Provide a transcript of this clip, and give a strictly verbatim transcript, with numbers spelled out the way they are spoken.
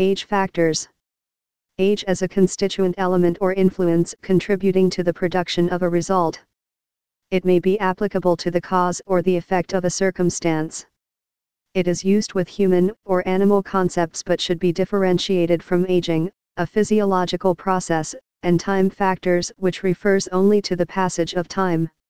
Age factors. Age as a constituent element or influence contributing to the production of a result. It may be applicable to the cause or the effect of a circumstance. It is used with human or animal concepts but should be differentiated from aging, a physiological process, and time factors which refers only to the passage of time.